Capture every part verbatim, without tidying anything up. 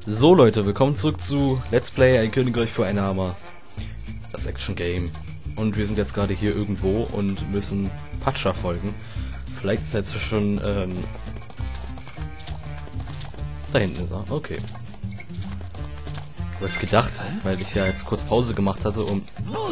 So Leute, willkommen zurück zu Let's Play Ein Königreich für einen Hammer. Das Action Game. Und wir sind jetzt gerade hier irgendwo und müssen Patscha folgen. Vielleicht ist er jetzt schon, ähm... da hinten ist er, okay. Ich habe jetzt gedacht, weil ich ja jetzt kurz Pause gemacht hatte, um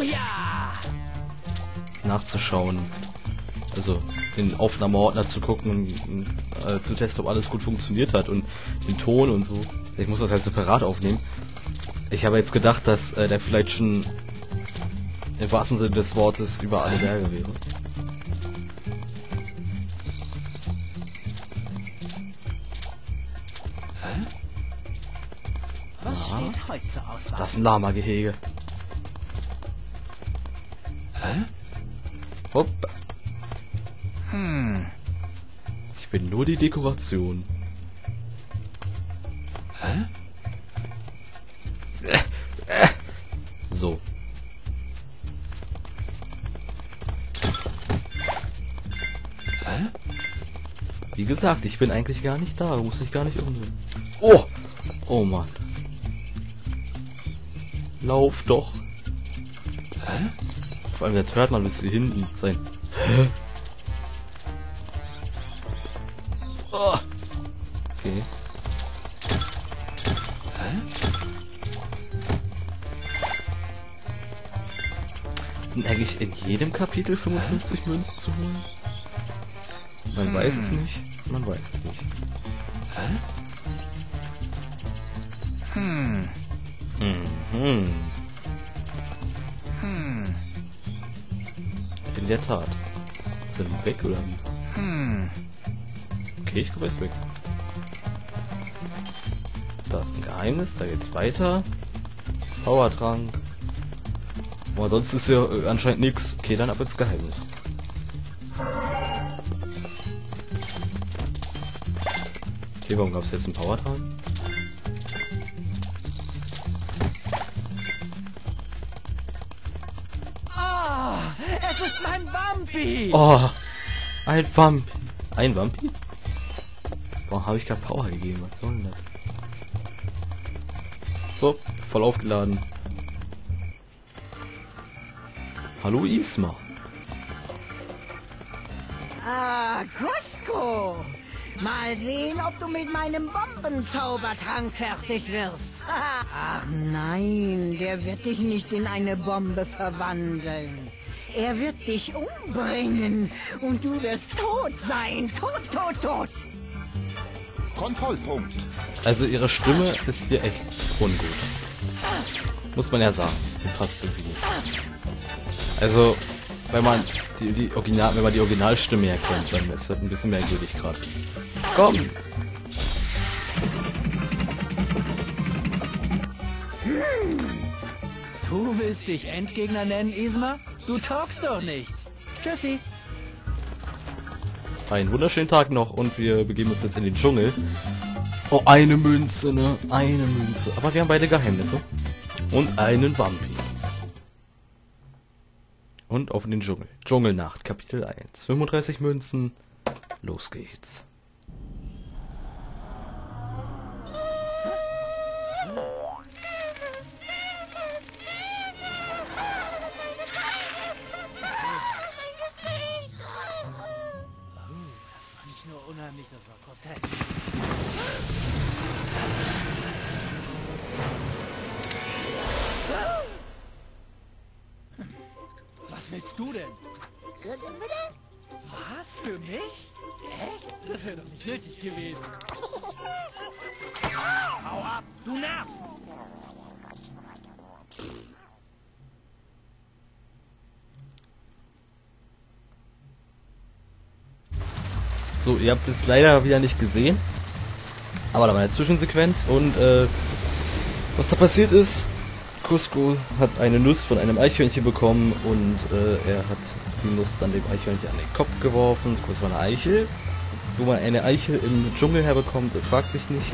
nachzuschauen. Also den Aufnahmeordner zu gucken und äh, zu testen, ob alles gut funktioniert hat und den Ton und so. Ich muss das halt separat aufnehmen. Ich habe jetzt gedacht, dass äh, der vielleicht schon im wahrsten Sinne des Wortes über alle Berge wäre. Was steht heute zur Auswahl? Das ist ein Lama-Gehege. Hä? Hopp. Hm. Ich bin nur die Dekoration. Hä? So. Hä? Wie gesagt, ich bin eigentlich gar nicht da. Muss ich gar nicht umdrehen. Oh! Oh Mann. Lauf doch. Hä? Vor allem der Törtmann müsste hier hinten sein. Hä? Oh. Okay. Hä? Sind eigentlich in jedem Kapitel fünfundfünfzig Hä? Münzen zu holen? Man hm. weiß es nicht. Man weiß es nicht. Hä? Hm. Mhm. Hm. In der Tat. Sind wir weg oder wie? Hm. Okay, ich glaube, er ist weg. Da ist ein Geheimnis, da geht's weiter. Powertrank. Aber sonst ist ja äh, anscheinend nichts. Okay, dann ab ins Geheimnis. Okay, warum gab es jetzt einen Powertrank? Ah, es ist mein Vampi! Oh, ein Vampi. Ein Vampi? Warum habe ich gerade Power gegeben? Was soll denn das? So, voll aufgeladen. Hallo Isma. Ah, Cusco! Mal sehen, ob du mit meinem Bombenzaubertrank fertig wirst. Ach nein, der wird dich nicht in eine Bombe verwandeln. Er wird dich umbringen und du wirst tot sein. Tot, tot, tot. Kontrollpunkt. Also ihre Stimme ist hier echt ungut. Muss man ja sagen. Die passt irgendwie nicht. Also, wenn man die, die Original, wenn man die Originalstimme erkennt, dann ist das ein bisschen merkwürdig gerade. Komm! Du willst dich Endgegner nennen, Isma? Du taugst doch nichts. Tschüssi. Einen wunderschönen Tag noch und wir begeben uns jetzt in den Dschungel. Oh, eine Münze, ne? Eine Münze. Aber wir haben beide Geheimnisse. Und einen Vampi. Und auf in den Dschungel. Dschungelnacht, Kapitel eins. fünfunddreißig Münzen. Los geht's. Nicht nur unheimlich, das war grotesk. Was willst du denn? Was? Für mich? Echt? Das wäre doch nicht nötig gewesen. Hau ab, du nervst! So, ihr habt es jetzt leider wieder nicht gesehen. Aber da war eine Zwischensequenz und äh, was da passiert ist, Cusco hat eine Nuss von einem Eichhörnchen bekommen und äh, er hat die Nuss dann dem Eichhörnchen an den Kopf geworfen. Das war eine Eichel. Wo man eine Eichel im Dschungel herbekommt, fragt mich nicht.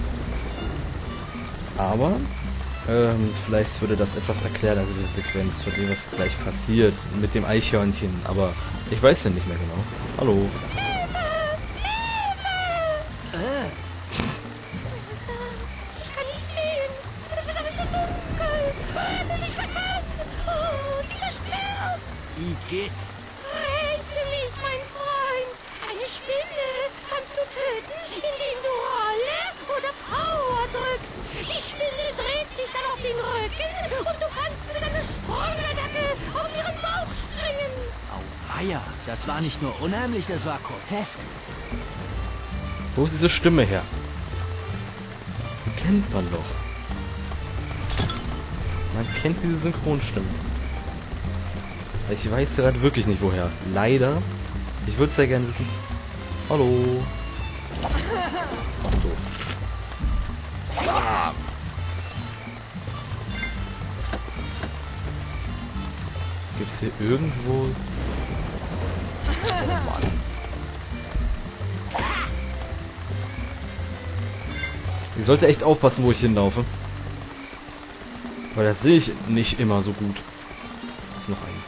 Aber ähm, vielleicht würde das etwas erklären, also diese Sequenz von dem, was gleich passiert mit dem Eichhörnchen. Aber ich weiß ja nicht mehr genau. Hallo. geht. Rette mich, mein Freund. Eine Spinne kannst du töten, indem du Rolle oder Power drückst. Die Spinne dreht sich dann auf den Rücken und du kannst mit einer Sprungattacke auf ihren Bauch springen. Au, Eier. Das war nicht nur unheimlich, das war grotesk. Wo ist diese Stimme her? Die kennt man doch. Man kennt diese Synchronstimme. Ich weiß gerade wirklich nicht woher. Leider. Ich würde sehr gerne wissen. Hallo. Ach du. Ah. Gibt's hier irgendwo... Oh Mann. Ich sollte echt aufpassen, wo ich hinlaufe. Weil das sehe ich nicht immer so gut. Da ist noch ein.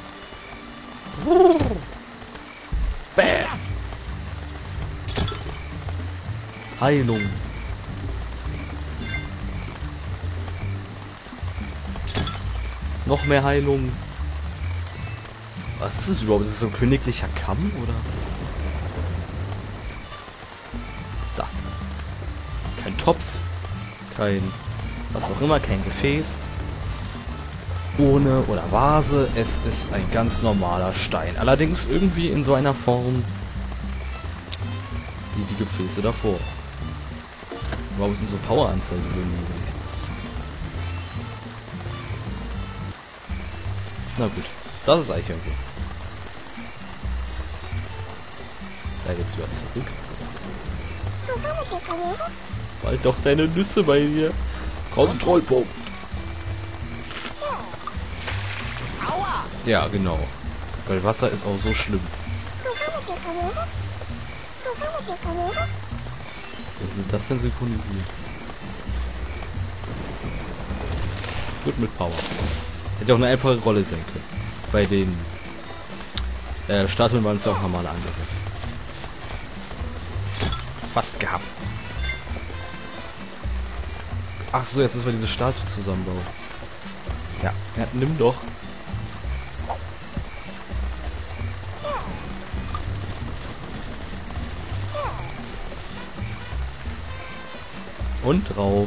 Bass! Heilung. Noch mehr Heilung. Was ist das überhaupt? Ist das so ein königlicher Kamm, oder? Da. Kein Topf. Kein... was auch immer, kein Gefäß. Ohne oder Vase. Es ist ein ganz normaler Stein. Allerdings irgendwie in so einer Form wie die Gefäße davor. Warum ist unsere Poweranzeige so niedrig? Na gut, das ist Eichhörnchen. Da geht's wieder zurück. Bald doch deine Nüsse bei dir. Kontrollpunkt. Ja, genau. Weil Wasser ist auch so schlimm. Wie sind das denn synchronisiert? Gut mit Power. Hätte auch eine einfache Rolle sein können. Bei den äh, Statuen waren es ja auch normale Angriffe. Ist fast gehabt. Ach so, jetzt müssen wir diese Statue zusammenbauen. Ja, ja, nimm doch. Und drauf.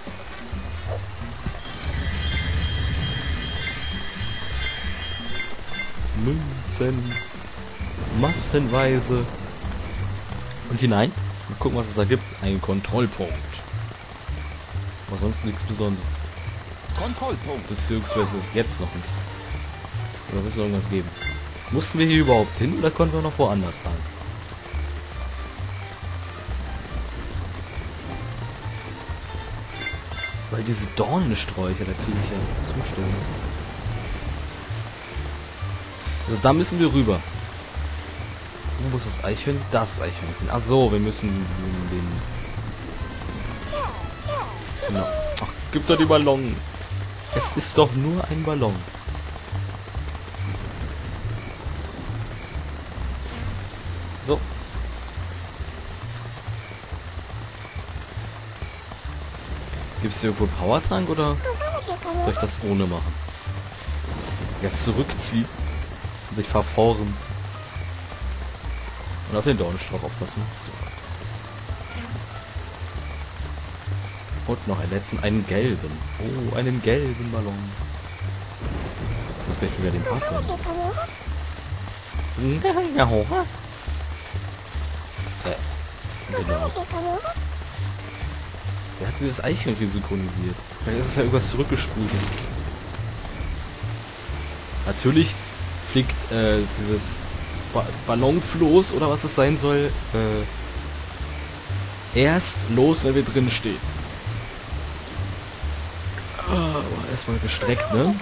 Münzen. Massenweise. Und hinein. Mal gucken, was es da gibt. Ein Kontrollpunkt. Aber sonst nichts Besonderes. Kontrollpunkt. Beziehungsweise jetzt noch nicht. Oder muss es irgendwas geben? Mussten wir hier überhaupt hin oder konnten wir noch woanders lang? Weil diese Dornensträucher, da kriege ich ja Zustimmung. Also da müssen wir rüber. Wo ist das Eichhörnchen? Das Eichhörnchen. Ach so, wir müssen den... Genau. Ach, gib doch die Ballon. Es ist doch nur ein Ballon. So. Gibt es hier irgendwo einen Powertank oder soll ich das ohne machen? Ja, zurückziehen und sich verformt. Und auf den Dornenstrauch aufpassen. So. Und noch einen letzten, einen gelben. Oh, einen gelben Ballon. Ich muss gleich wieder den Part machen. Ja, hoch. Äh, genau. Wer hat dieses Eichhörnchen synchronisiert? Vielleicht ist es ja irgendwas zurückgespultes. Natürlich fliegt äh, dieses ba Ballonfloß oder was es sein soll, äh, erst los, wenn wir drin stehen. Ah, aber erstmal gestreckt, ne?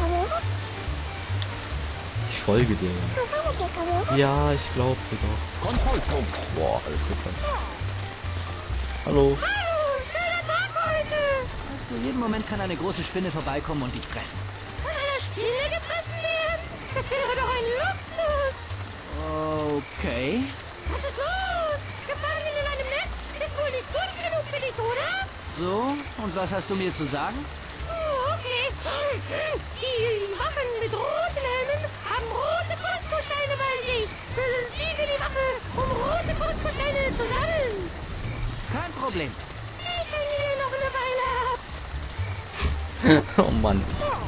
Ich folge dir. Ja, ich glaube doch. Kontrollpunkt. Boah, alles gepasst. Hallo. Jeden Moment kann eine große Spinne vorbeikommen und dich fressen. Von einer Spinne gefressen werden? Das wäre doch ein Luxus. Okay. Was ist los? Gefangen in einem Netz ist wohl nicht gut genug für dich, oder? So, und was hast du mir zu sagen? Oh, okay. Die Wachen mit roten Helmen haben rote Kusko Kein Problem. Ich hänge hier noch eine Weile ab. Oh Mann.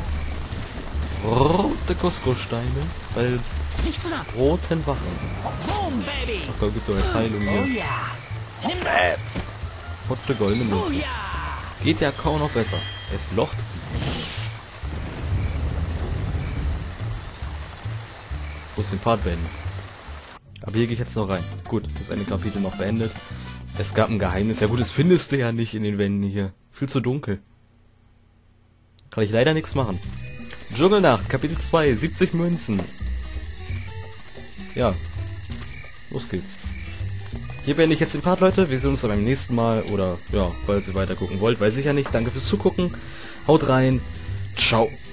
Rote Cusco-Steine bei Nicht zu nah. roten Wachen. Boom, Baby. Ach, da gibt doch jetzt Heilung Oh hier. ja. Nimm das. Rote goldene Oh Münze. ja. Geht ja kaum noch besser. Es locht. Ich muss den Part beenden. Aber hier gehe ich jetzt noch rein. Gut, das eine Kapitel noch beendet. Es gab ein Geheimnis. Ja gut, das findest du ja nicht in den Wänden hier. Viel zu dunkel. Kann ich leider nichts machen. Dschungelnacht, Kapitel zwei, siebzig Münzen. Ja. Los geht's. Hier beende ich jetzt den Part, Leute. Wir sehen uns dann beim nächsten Mal. Oder, ja, falls ihr weiter gucken wollt, weiß ich ja nicht. Danke fürs Zugucken. Haut rein. Ciao.